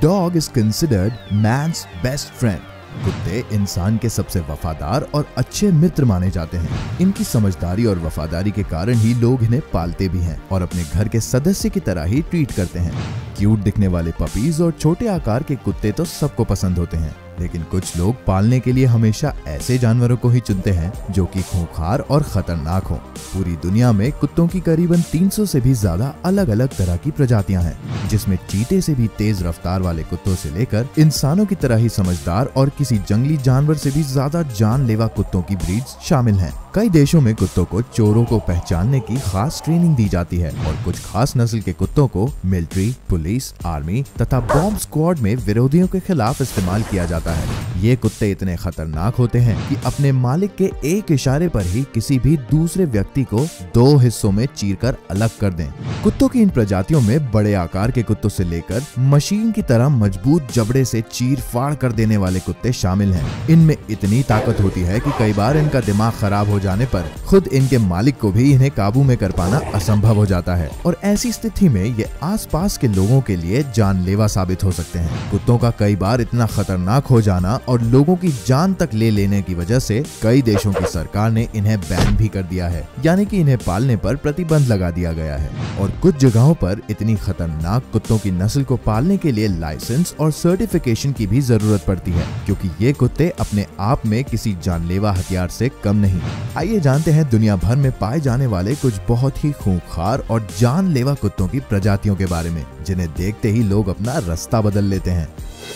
dog is considered man's best friend. कुत्ते इंसान के सबसे वफादार और अच्छे मित्र माने जाते हैं। इनकी समझदारी और वफादारी के कारण ही लोग इन्हें पालते भी हैं और अपने घर के सदस्य की तरह ही ट्रीट करते हैं। क्यूट दिखने वाले पपीज और छोटे आकार के कुत्ते तो सबको पसंद होते हैं, लेकिन कुछ लोग पालने के लिए हमेशा ऐसे जानवरों को ही चुनते हैं जो कि खूंखार और खतरनाक हों। पूरी दुनिया में कुत्तों की करीबन 300 से भी ज्यादा अलग अलग तरह की प्रजातियां हैं, जिसमें चीते से भी तेज रफ्तार वाले कुत्तों से लेकर इंसानों की तरह ही समझदार और किसी जंगली जानवर से भी ज्यादा जानलेवा कुत्तों की ब्रीड्स शामिल हैं। कई देशों में कुत्तों को चोरों को पहचानने की खास ट्रेनिंग दी जाती है और कुछ खास नस्ल के कुत्तों को मिलिट्री, पुलिस, आर्मी तथा बॉम्ब स्क्वाड में विरोधियों के खिलाफ इस्तेमाल किया जाता है। ये कुत्ते इतने खतरनाक होते हैं कि अपने मालिक के एक इशारे पर ही किसी भी दूसरे व्यक्ति को 2 हिस्सों में चीरकर अलग कर दें। कुत्तों की इन प्रजातियों में बड़े आकार के कुत्तों से लेकर मशीन की तरह मजबूत जबड़े से चीर फाड़ कर देने वाले कुत्ते शामिल हैं। इनमें इतनी ताकत होती है कि कई बार इनका दिमाग खराब हो जाने पर खुद इनके मालिक को भी इन्हें काबू में कर पाना असंभव हो जाता है और ऐसी स्थिति में ये आसपास के लोगों के लिए जानलेवा साबित हो सकते हैं। कुत्तों का कई बार इतना खतरनाक हो जाना और लोगों की जान तक ले लेने की वजह से कई देशों की सरकार ने इन्हें बैन भी कर दिया है, यानी कि इन्हें पालने पर प्रतिबंध लगा दिया गया है। और कुछ जगहों पर इतनी खतरनाक कुत्तों की नस्ल को पालने के लिए लाइसेंस और सर्टिफिकेशन की भी जरूरत पड़ती है, क्योंकि ये कुत्ते अपने आप में किसी जानलेवा हथियार से कम नहीं। आइए जानते हैं दुनिया भर में पाए जाने वाले कुछ बहुत ही खूंखार और जानलेवा कुत्तों की प्रजातियों के बारे में, जिन्हें देखते ही लोग अपना रास्ता बदल लेते हैं।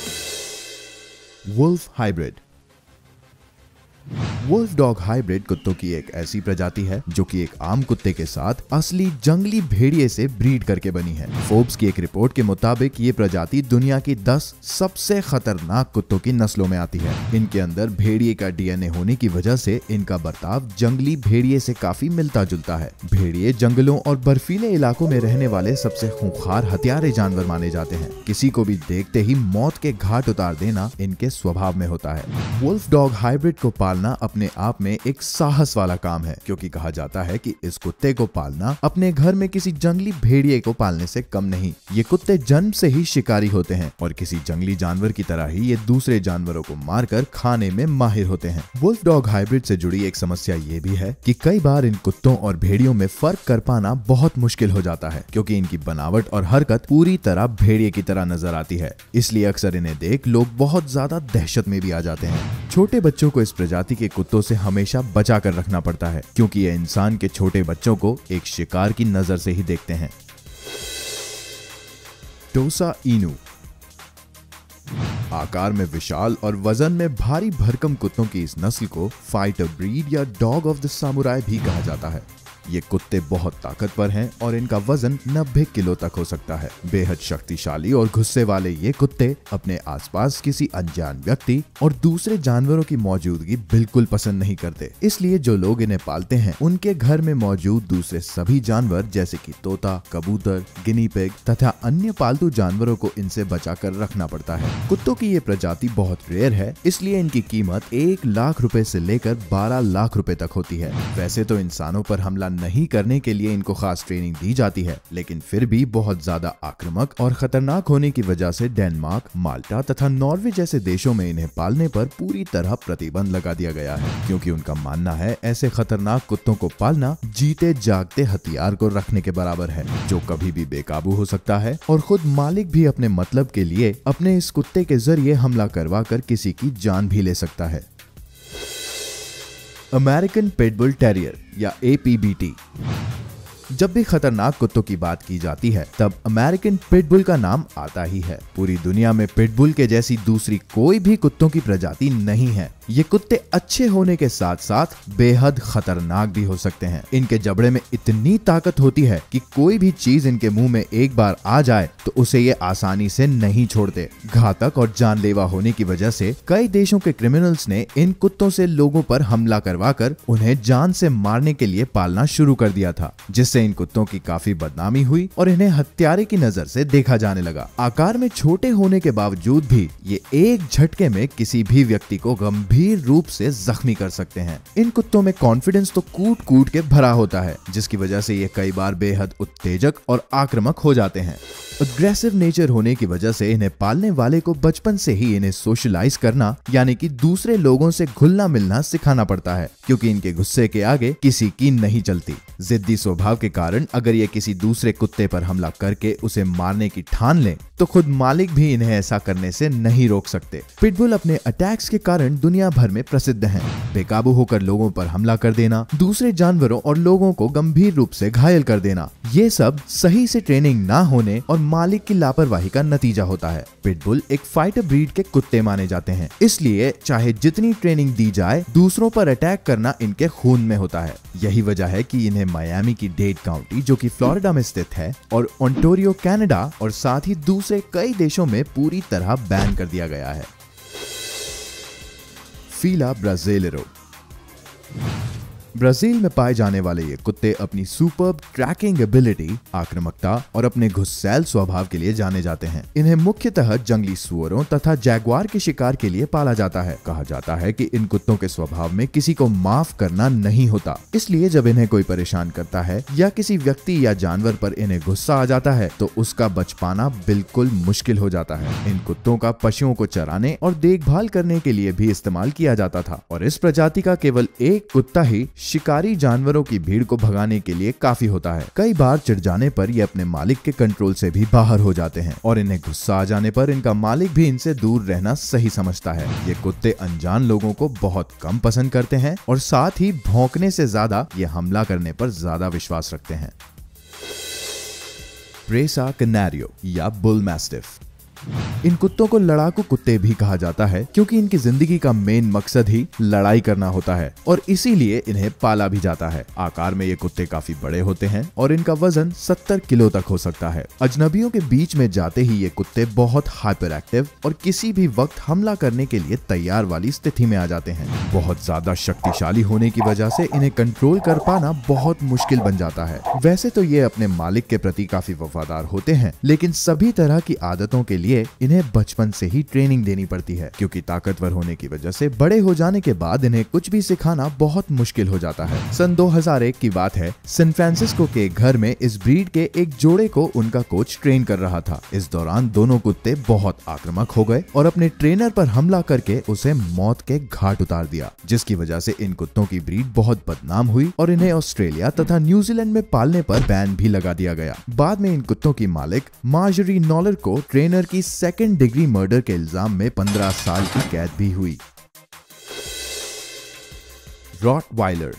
Wolf hybrid. Wolf dog hybrid कुत्तों की एक ऐसी प्रजाति है जो कि एक आम कुत्ते के साथ असली जंगली भेड़िए से ब्रीड करके बनी है। फोर्ब्स की एक रिपोर्ट के मुताबिक ये प्रजाति दुनिया की 10 सबसे खतरनाक कुत्तों की नस्लों में आती है। इनके अंदर भेड़िए का डीएनए होने की वजह से इनका बर्ताव जंगली भेड़िए से काफी मिलता जुलता है। भेड़िए जंगलों और बर्फीले इलाकों में रहने वाले सबसे खूंखार हथियारे जानवर माने जाते हैं। किसी को भी देखते ही मौत के घाट उतार देना इनके स्वभाव में होता है। वुल्फ डॉग हाइब्रिड को पालना अपने आप में एक साहस वाला काम है, क्योंकि कहा जाता है कि इस कुत्ते को पालना अपने घर में किसी जंगली भेड़िए को पालने से कम नहीं। ये कुत्ते जन्म से ही शिकारी होते हैं और किसी जंगली जानवर की तरह ही ये दूसरे जानवरों को मारकर खाने में माहिर होते हैं। वुल्फ डॉग हाइब्रिड से जुड़ी एक समस्या ये भी है कि कई बार इन कुत्तों और भेड़ियों में फर्क कर पाना बहुत मुश्किल हो जाता है, क्योंकि इनकी बनावट और हरकत पूरी तरह भेड़िए की तरह नजर आती है। इसलिए अक्सर इन्हें देख लोग बहुत ज्यादा दहशत में भी आ जाते हैं। छोटे बच्चों को इस प्रजाति के कुत्तों से हमेशा बचा कर रखना पड़ता है, क्योंकि ये इंसान के छोटे बच्चों को एक शिकार की नजर से ही देखते हैं। टोसा इनू। आकार में विशाल और वजन में भारी भरकम कुत्तों की इस नस्ल को फाइटर ब्रीड या डॉग ऑफ द सामुराई भी कहा जाता है। ये कुत्ते बहुत ताकतवर हैं और इनका वजन 90 किलो तक हो सकता है। बेहद शक्तिशाली और गुस्से वाले ये कुत्ते अपने आसपास किसी अनजान व्यक्ति और दूसरे जानवरों की मौजूदगी बिल्कुल पसंद नहीं करते। इसलिए जो लोग इन्हें पालते हैं उनके घर में मौजूद दूसरे सभी जानवर जैसे कि तोता, कबूतर, गिनी पिग तथा अन्य पालतू जानवरों को इनसे बचाकर रखना पड़ता है। कुत्तों की ये प्रजाति बहुत रेयर है, इसलिए इनकी कीमत 1 लाख रुपए से लेकर 12 लाख रुपए तक होती है। वैसे तो इंसानों पर हमला नहीं करने के लिए इनको खास ट्रेनिंग दी जाती है, लेकिन फिर भी बहुत ज्यादा आक्रामक और खतरनाक होने की वजह से डेनमार्क, माल्टा तथा नॉर्वे जैसे देशों में इन्हें पालने पर पूरी तरह प्रतिबंध लगा दिया गया है, क्योंकि उनका मानना है ऐसे खतरनाक कुत्तों को पालना जीते जागते हथियार को रखने के बराबर है, जो कभी भी बेकाबू हो सकता है और खुद मालिक भी अपने मतलब के लिए अपने इस कुत्ते के जरिए हमला करवा कर किसी की जान भी ले सकता है। अमेरिकन पिटबुल टेरियर या APBT। जब भी खतरनाक कुत्तों की बात की जाती है तब अमेरिकन पिटबुल का नाम आता ही है। पूरी दुनिया में पिटबुल के जैसी दूसरी कोई भी कुत्तों की प्रजाति नहीं है। ये कुत्ते अच्छे होने के साथ साथ बेहद खतरनाक भी हो सकते हैं। इनके जबड़े में इतनी ताकत होती है कि कोई भी चीज इनके मुंह में एक बार आ जाए तो उसे ये आसानी से नहीं छोड़ते। घातक और जानलेवा होने की वजह से कई देशों के क्रिमिनल्स ने इन कुत्तों से लोगों पर हमला करवाकर उन्हें जान से मारने के लिए पालना शुरू कर दिया था, जिससे जिससे इन कुत्तों की काफी बदनामी हुई और इन्हें हत्यारे की नजर से देखा जाने लगा। आकार में छोटे होने के बावजूद भी ये एक झटके में किसी भी व्यक्ति को गंभीर रूप से जख्मी कर सकते हैं। इन कुत्तों में कॉन्फिडेंस तो कूट कूट के भरा होता है, जिसकी वजह से ये कई बार बेहद उत्तेजक और आक्रामक हो जाते हैं। अग्रेसिव नेचर होने की वजह से इन्हें पालने वाले को बचपन से ही इन्हें सोशलाइज करना यानी कि दूसरे लोगों से घुलना मिलना सिखाना पड़ता है, क्योंकि इनके गुस्से के आगे किसी की नहीं चलती। जिद्दी स्वभाव के कारण अगर ये किसी दूसरे कुत्ते पर हमला करके उसे मारने की ठान लें तो खुद मालिक भी इन्हें ऐसा करने से नहीं रोक सकते। पिटबुल अपने अटैक्स के कारण दुनिया भर में प्रसिद्ध हैं। बेकाबू होकर लोगों पर हमला कर देना, दूसरे जानवरों और लोगों को गंभीर रूप से घायल कर देना, ये सब सही से ट्रेनिंग ना होने और मालिक की लापरवाही का नतीजा होता है। पिटबुल एक फाइटर ब्रीड के कुत्ते माने जाते हैं, इसलिए चाहे जितनी ट्रेनिंग दी जाए दूसरों पर अटैक करना इनके खून में होता है। यही वजह है कि इन्हें मायामी की डेड काउंटी जो कि फ्लोरिडा में स्थित है और ओंटारियो कनाडा और साथ ही दूसरे कई देशों में पूरी तरह बैन कर दिया गया है। फीला ब्राजीलेरो। ब्राजील में पाए जाने वाले ये कुत्ते अपनी सुपर्ब ट्रैकिंग एबिलिटी, आक्रामकता और अपने घुस्सैल स्वभाव के लिए जाने जाते हैं। इन्हें मुख्यतः जंगली सुअरों तथा जैगुआर के शिकार के लिए पाला जाता है। कहा जाता है कि इन कुत्तों के स्वभाव में किसी को माफ करना नहीं होता, इसलिए जब इन्हें कोई परेशान करता है या किसी व्यक्ति या जानवर पर इन्हें गुस्सा आ जाता है तो उसका बच पाना बिल्कुल मुश्किल हो जाता है। इन कुत्तों का पशुओं को चराने और देखभाल करने के लिए भी इस्तेमाल किया जाता था और इस प्रजाति का केवल एक कुत्ता ही शिकारी जानवरों की भीड़ को भगाने के लिए काफी होता है। कई बार चिढ़ जाने पर ये अपने मालिक के कंट्रोल से भी बाहर हो जाते हैं और इन्हें गुस्सा आ जाने पर इनका मालिक भी इनसे दूर रहना सही समझता है। ये कुत्ते अनजान लोगों को बहुत कम पसंद करते हैं और साथ ही भौंकने से ज्यादा ये हमला करने पर ज्यादा विश्वास रखते हैं। प्रेसा कैनारियो या बुल मैस्टिफ। इन कुत्तों को लड़ाकू कुत्ते भी कहा जाता है क्योंकि इनकी जिंदगी का मेन मकसद ही लड़ाई करना होता है और इसीलिए इन्हें पाला भी जाता है। आकार में ये कुत्ते काफी बड़े होते हैं और इनका वजन 70 किलो तक हो सकता है। अजनबियों के बीच में जाते ही ये कुत्ते बहुत हाइपर एक्टिव और किसी भी वक्त हमला करने के लिए तैयार वाली स्थिति में आ जाते हैं। बहुत ज्यादा शक्तिशाली होने की वजह से इन्हें कंट्रोल कर पाना बहुत मुश्किल बन जाता है। वैसे तो ये अपने मालिक के प्रति काफी वफादार होते हैं, लेकिन सभी तरह की आदतों के लिए इन्हें बचपन से ही ट्रेनिंग देनी पड़ती है, क्योंकि ताकतवर होने की वजह से बड़े हो जाने के बाद इन्हें कुछ भी सिखाना बहुत मुश्किल हो जाता है। सन 2001 की बात है, सैन फ्रांसिस्को के घर में इस ब्रीड के एक जोड़े को उनका कोच ट्रेन कर रहा था। इस दौरान दोनों कुत्ते बहुत आक्रामक हो गए और अपने ट्रेनर पर हमला करके उसे मौत के घाट उतार दिया, जिसकी वजह से इन कुत्तों की ब्रीड बहुत बदनाम हुई और इन्हें ऑस्ट्रेलिया तथा न्यूजीलैंड में पालने पर बैन भी लगा दिया गया। बाद में इन कुत्तों की मालिक मार्जरी नॉलर को ट्रेनर की सेकंड डिग्री मर्डर के इल्जाम में 15 साल की कैद भी हुई। रॉटवाइलर।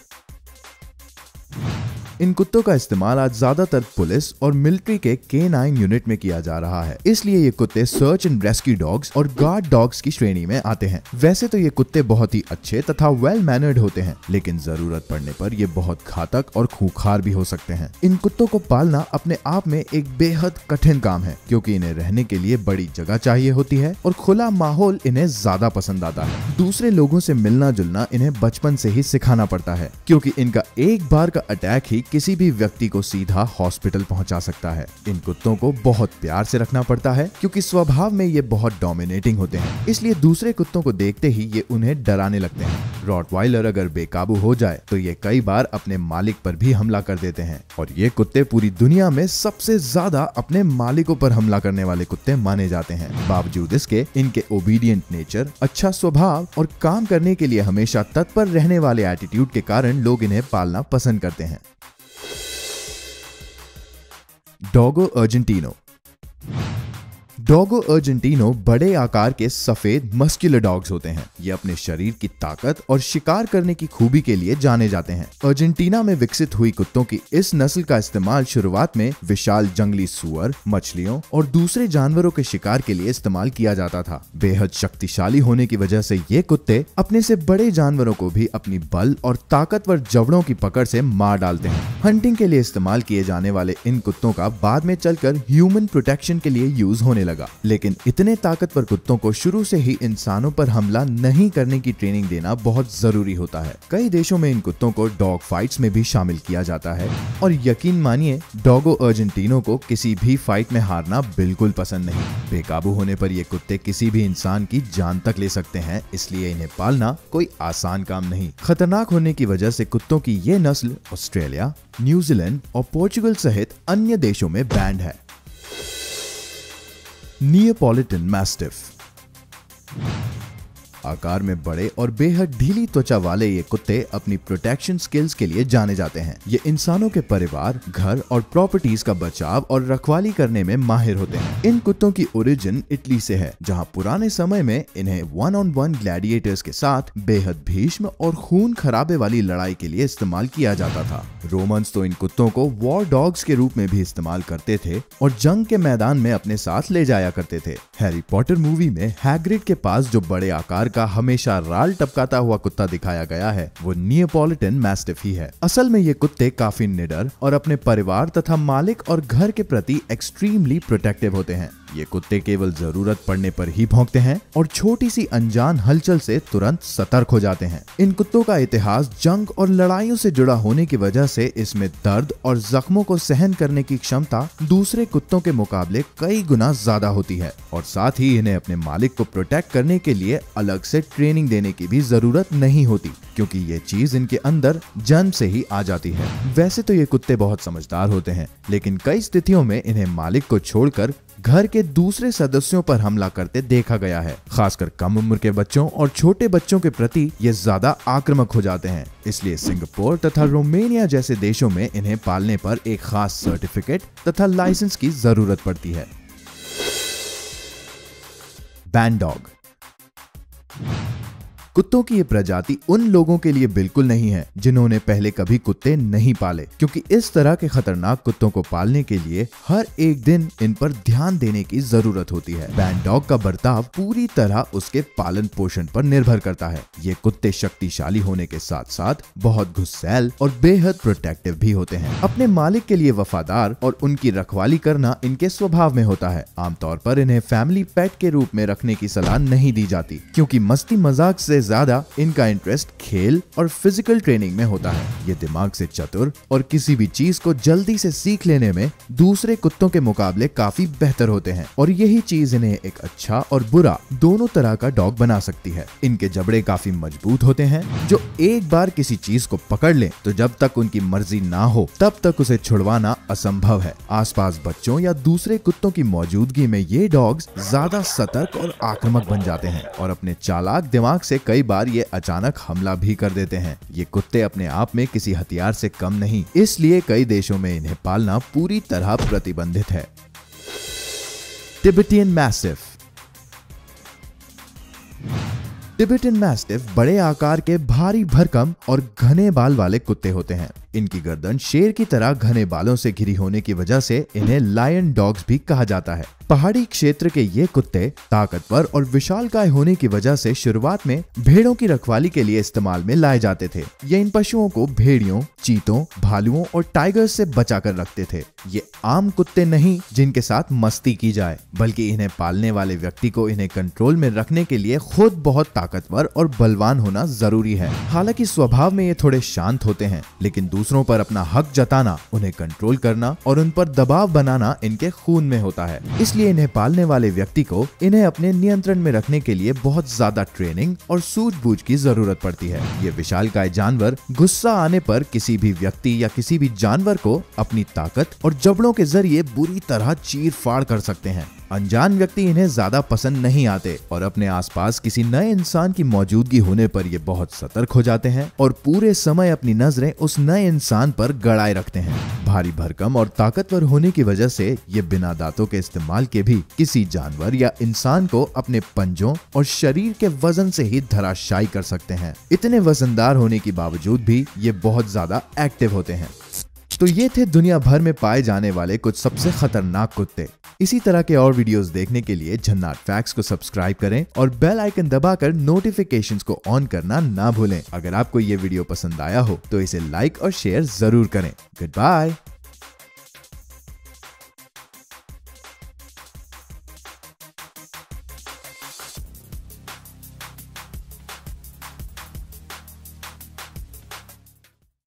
इन कुत्तों का इस्तेमाल आज ज्यादातर पुलिस और मिलिट्री के K9 यूनिट में किया जा रहा है, इसलिए ये कुत्ते सर्च एंड रेस्क्यू डॉग्स और गार्ड डॉग्स की श्रेणी में आते हैं। वैसे तो ये कुत्ते बहुत ही अच्छे तथा वेल मैनर्ड होते हैं, लेकिन जरूरत पड़ने पर ये बहुत घातक और खूंखार भी हो सकते हैं। इन कुत्तों को पालना अपने आप में एक बेहद कठिन काम है, क्योंकि इन्हें रहने के लिए बड़ी जगह चाहिए होती है और खुला माहौल इन्हें ज्यादा पसंद आता है। दूसरे लोगों से मिलना जुलना इन्हें बचपन से ही सिखाना पड़ता है, क्योंकि इनका एक बार का अटैक ही किसी भी व्यक्ति को सीधा हॉस्पिटल पहुंचा सकता है। इन कुत्तों को बहुत प्यार से रखना पड़ता है, क्योंकि स्वभाव में ये बहुत डोमिनेटिंग होते हैं, इसलिए दूसरे कुत्तों को देखते ही ये उन्हें डराने लगते हैं। रॉटवाइलर अगर बेकाबू हो जाए तो ये कई बार अपने मालिक पर भी हमला कर देते हैं और ये कुत्ते पूरी दुनिया में सबसे ज्यादा अपने मालिकों पर हमला करने वाले कुत्ते माने जाते हैं। बावजूद इसके इनके ओबीडियंट नेचर, अच्छा स्वभाव और काम करने के लिए हमेशा तत्पर रहने वाले एटीट्यूड के कारण लोग इन्हें पालना पसंद करते हैं। डोगो अर्जेंटिनो। डोगो अर्जेंटिनो बड़े आकार के सफेद मस्कुलर डॉग्स होते हैं। ये अपने शरीर की ताकत और शिकार करने की खूबी के लिए जाने जाते हैं। अर्जेंटीना में विकसित हुई कुत्तों की इस नस्ल का इस्तेमाल शुरुआत में विशाल जंगली सुअर, मछलियों और दूसरे जानवरों के शिकार के लिए इस्तेमाल किया जाता था। बेहद शक्तिशाली होने की वजह से ये कुत्ते अपने से बड़े जानवरों को भी अपनी बल और ताकतवर जबड़ों की पकड़ से मार डालते हैं। हंटिंग के लिए इस्तेमाल किए जाने वाले इन कुत्तों का बाद में चलकर ह्यूमन प्रोटेक्शन के लिए यूज होने लगा। लेकिन इतने ताकतवर कुत्तों को शुरू से ही इंसानों पर हमला नहीं करने की ट्रेनिंग देना बहुत जरूरी होता है। कई देशों में इन कुत्तों को डॉग फाइट्स में भी शामिल किया जाता है और यकीन मानिए डॉगो अर्जेंटिनो को किसी भी फाइट में हारना बिल्कुल पसंद नहीं। बेकाबू होने पर ये कुत्ते किसी भी इंसान की जान तक ले सकते हैं, इसलिए इन्हें पालना कोई आसान काम नहीं। खतरनाक होने की वजह से कुत्तों की ये नस्ल ऑस्ट्रेलिया, न्यूजीलैंड और पोर्चुगल सहित अन्य देशों में बैंड है। Neapolitan mastiff. आकार में बड़े और बेहद ढीली त्वचा वाले ये कुत्ते अपनी प्रोटेक्शन स्किल्स के लिए जाने जाते हैं। ये इंसानों के परिवार, घर और प्रॉपर्टीज का बचाव और रखवाली करने में माहिर होते हैं। इन कुत्तों की ओरिजिन इटली से है, जहां पुराने समय में इन्हें 1-on-1 ग्लैडिएटर्स के साथ बेहद भीष्म और खून खराबे वाली लड़ाई के लिए इस्तेमाल किया जाता था। रोमन्स तो इन कुत्तों को वॉर डॉग्स के रूप में भी इस्तेमाल करते थे और जंग के मैदान में अपने साथ ले जाया करते थे। हैरी पॉटर मूवी में हैग्रिड के पास जो बड़े आकार का हमेशा राल टपकाता हुआ कुत्ता दिखाया गया है, वो नियोपॉलिटन मैस्टिफ ही है। असल में ये कुत्ते काफी निडर और अपने परिवार तथा मालिक और घर के प्रति एक्सट्रीमली प्रोटेक्टिव होते हैं। ये कुत्ते केवल जरूरत पड़ने पर ही भौंकते हैं और छोटी सी अनजान हलचल से तुरंत सतर्क हो जाते हैं। इन कुत्तों का इतिहास जंग और लड़ाइयों से जुड़ा होने की वजह से इसमें दर्द और जख्मों को सहन करने की क्षमता दूसरे कुत्तों के मुकाबले कई गुना ज्यादा होती है और साथ ही इन्हें अपने मालिक को प्रोटेक्ट करने के लिए अलग से ट्रेनिंग देने की भी जरूरत नहीं होती, क्योंकि ये चीज इनके अंदर जन्म से ही आ जाती है। वैसे तो ये कुत्ते बहुत समझदार होते हैं, लेकिन कई स्थितियों में इन्हें मालिक को छोड़कर घर के दूसरे सदस्यों पर हमला करते देखा गया है। खासकर कम उम्र के बच्चों और छोटे बच्चों के प्रति ये ज्यादा आक्रामक हो जाते हैं। इसलिए सिंगापुर तथा रोमानिया जैसे देशों में इन्हें पालने पर एक खास सर्टिफिकेट तथा लाइसेंस की जरूरत पड़ती है। Bandog. कुत्तों की ये प्रजाति उन लोगों के लिए बिल्कुल नहीं है जिन्होंने पहले कभी कुत्ते नहीं पाले, क्योंकि इस तरह के खतरनाक कुत्तों को पालने के लिए हर एक दिन इन पर ध्यान देने की जरूरत होती है। बैन डॉग का बर्ताव पूरी तरह उसके पालन पोषण पर निर्भर करता है। ये कुत्ते शक्तिशाली होने के साथ साथ बहुत गुस्सैल और बेहद प्रोटेक्टिव भी होते हैं। अपने मालिक के लिए वफादार और उनकी रखवाली करना इनके स्वभाव में होता है। आमतौर पर इन्हें फैमिली पेट के रूप में रखने की सलाह नहीं दी जाती, क्योंकि मस्ती मजाक से ज्यादा इनका इंटरेस्ट खेल और फिजिकल ट्रेनिंग में होता है। ये दिमाग से चतुर और किसी भी चीज को जल्दी से सीख लेने में दूसरे कुत्तों के मुकाबले काफी बेहतर होते हैं और यही चीज इन्हें एक अच्छा और बुरा दोनों तरह का डॉग बना सकती है। इनके जबड़े काफी मजबूत होते हैं, जो एक बार किसी चीज को पकड़ ले तो जब तक उनकी मर्जी ना हो तब तक उसे छुड़वाना असंभव है। आसपास बच्चों या दूसरे कुत्तों की मौजूदगी में ये डॉग्स ज्यादा सतर्क और आक्रामक बन जाते हैं और अपने चालाक दिमाग से कई बार ये अचानक हमला भी कर देते हैं। ये कुत्ते अपने आप में किसी हथियार से कम नहीं, इसलिए कई देशों में इन्हें पालना पूरी तरह प्रतिबंधित है। Tibetan mastiff. टिबेटियन मैस्टिफ बड़े आकार के भारी भरकम और घने बाल वाले कुत्ते होते हैं। इनकी गर्दन शेर की तरह घने बालों से घिरी होने की वजह से इन्हें लायन डॉग्स भी कहा जाता है। पहाड़ी क्षेत्र के ये कुत्ते ताकतवर और विशालकाय होने की वजह से शुरुआत में भेड़ों की रखवाली के लिए इस्तेमाल में लाए जाते थे। ये इन पशुओं को भेड़ियों, चीतों, भालुओं और टाइगर्स से बचा कर रखते थे। ये आम कुत्ते नहीं जिनके साथ मस्ती की जाए, बल्कि इन्हें पालने वाले व्यक्ति को इन्हें कंट्रोल में रखने के लिए खुद बहुत ताकतवर और बलवान होना जरूरी है। हालांकि स्वभाव में ये थोड़े शांत होते हैं, लेकिन दूसरों पर अपना हक जताना, उन्हें कंट्रोल करना और उन पर दबाव बनाना इनके खून में होता है। इसलिए इन्हें पालने वाले व्यक्ति को इन्हें अपने नियंत्रण में रखने के लिए बहुत ज्यादा ट्रेनिंग और सूझबूझ की जरूरत पड़ती है। ये विशालकाय जानवर गुस्सा आने पर किसी भी व्यक्ति या किसी भी जानवर को अपनी ताकत और जबड़ों के जरिए बुरी तरह चीर फाड़ कर सकते हैं। अनजान व्यक्ति इन्हें ज्यादा पसंद नहीं आते और अपने आसपास किसी नए इंसान की मौजूदगी होने पर ये बहुत सतर्क हो जाते हैं और पूरे समय अपनी नजरें उस नए इंसान पर गड़ाए रखते हैं। भारी भरकम और ताकतवर होने की वजह से ये बिना दांतों के इस्तेमाल के भी किसी जानवर या इंसान को अपने पंजों और शरीर के वजन से ही धराशायी कर सकते हैं। इतने वजनदार होने के बावजूद भी ये बहुत ज्यादा एक्टिव होते हैं। तो ये थे दुनिया भर में पाए जाने वाले कुछ सबसे खतरनाक कुत्ते। इसी तरह के और वीडियोस देखने के लिए झन्नाट फैक्ट्स को सब्सक्राइब करें और बेल आइकन दबाकर नोटिफिकेशंस को ऑन करना ना भूलें। अगर आपको ये वीडियो पसंद आया हो तो इसे लाइक और शेयर जरूर करें। Good bye.